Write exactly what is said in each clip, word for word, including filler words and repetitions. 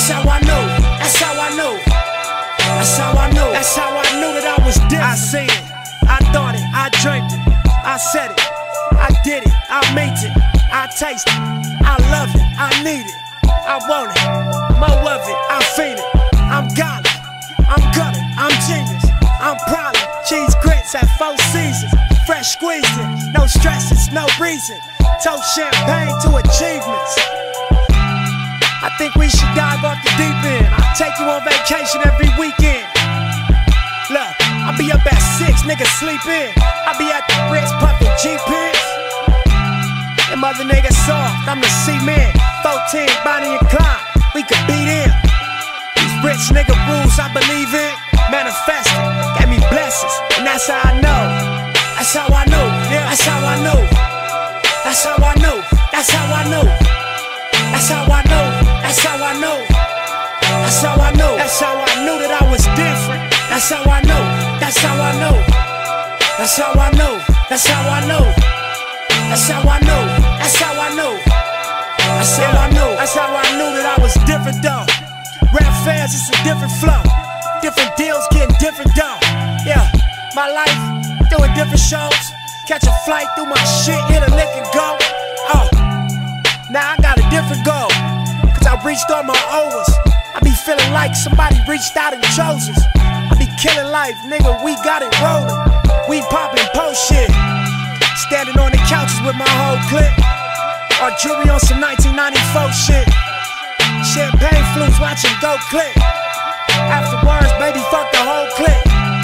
That's how I know. That's how I know. That's how I know. That's how I knew that I was different. I seen it, I thought it, I dreamt it, I said it, I did it, I made it, I taste it, I love it, I need it, I want it, more of it, I feel it. I'm godly, I'm gutter, I'm genius, I'm probably cheese grits at four seasons, fresh squeezing, no stresses, no reason, toast champagne to achievements. I think we should dive off the deep end. I'll take you on vacation every weekend. Look, I'll be up at six, niggas sleep in. I'll be at the Ritz puffin' G-Pins. Them other niggas soft, I'm the C-man. fourteen, Bonnie and Clyde, we could beat in. These rich nigga rules I believe in, manifesting, gave me blessings, and that's how I know. That's how I know, yeah, that's how I know. That's how I know, that's how I know. That's how I know, that's how I know. That's how I know, that's how I knew that I was different. That's how I know, that's how I know. That's how I know, that's how I know. That's how I know, that's how I know. That's how I know, that's how I knew that I was different though. Rap fans, it's a different flow. Different deals, getting different dough. Yeah, my life, doing different shows. Catch a flight through my shit, hit a lick and go. Oh, now I got a different goal, cause I reached all my overs. I be feeling like somebody reached out and chose us. I be killing life, nigga, we got it rolling. We poppin' post shit, standing on the couches with my whole clique. Our jewelry on some nineteen ninety-four shit. Champagne flutes watching go click. Afterwards, baby, fuck the whole clique.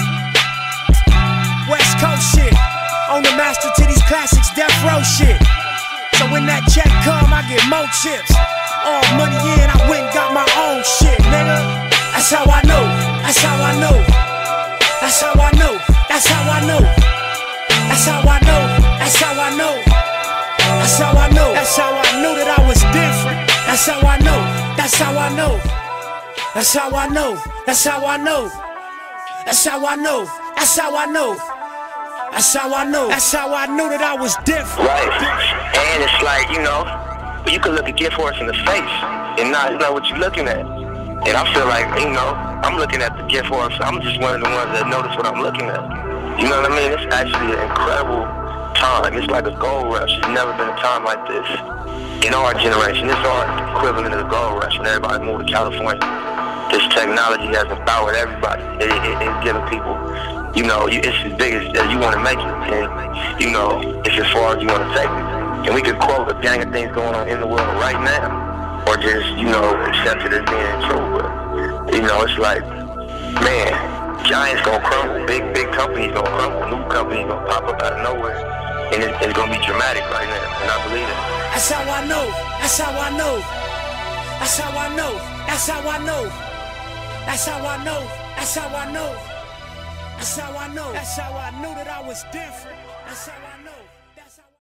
West Coast shit, on the master to these classics, death row shit. So when that check come, I get more chips. All money in, I went and got my own shit, nigga. That's how I know, that's how I know. That's how I know, that's how I know. That's how I know, that's how I know. That's how I know, that's how I knew that I was different. That's how I know, that's how I know. That's how I know, that's how I know. That's how I know, that's how I know. That's how I know, that's how I knew that I was different. Right, and it's like, you know, you can look a gift horse in the face and not know what you're looking at. And I feel like, you know, I'm looking at the gift horse, I'm just one of the ones that notice what I'm looking at. You know what I mean? It's actually an incredible time. It's like a gold rush. There's never been a time like this in our generation. It's our equivalent of the gold rush when everybody moved to California. This technology has empowered everybody. It, it, it's giving people, you know, it's as big as, as you want to make it, and you know, it's as far as you want to take it. And we could quote a gang of things going on in the world right now, or just, you know, accept it as being true. But you know, it's like, man, giants gonna crumble, big big companies gonna crumble, new companies gonna pop up out of nowhere, and it, it's gonna be dramatic right now, and I believe it. That's how I know. That's how I know. That's how I know. That's how I know. That's how I know. That's how I know. That's how I know. That's how I knew that I was different. That's how I know.